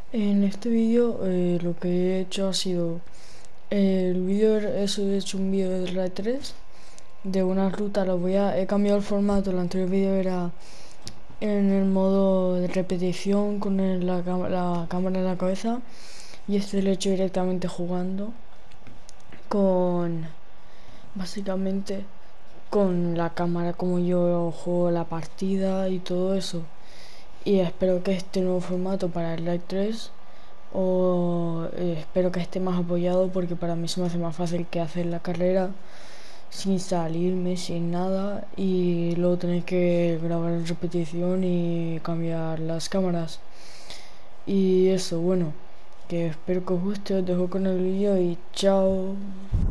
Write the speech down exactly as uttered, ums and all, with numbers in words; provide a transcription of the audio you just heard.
En este vídeo eh, lo que he hecho ha sido el vídeo, eso he hecho un vídeo de RAID tres de una ruta. Lo voy a, he cambiado el formato. El anterior vídeo era en el modo de repetición con el- la, cam- la cámara en la cabeza, y este lo he hecho directamente jugando con, básicamente, con la cámara, como yo juego la partida y todo eso. Y espero que este nuevo formato para el RAID tres, o eh, espero que esté más apoyado, porque para mí se me hace más fácil que hacer la carrera sin salirme, sin nada, y luego tener que grabar en repetición y cambiar las cámaras. Y eso, bueno, que espero que os guste. Os dejo con el vídeo y chao.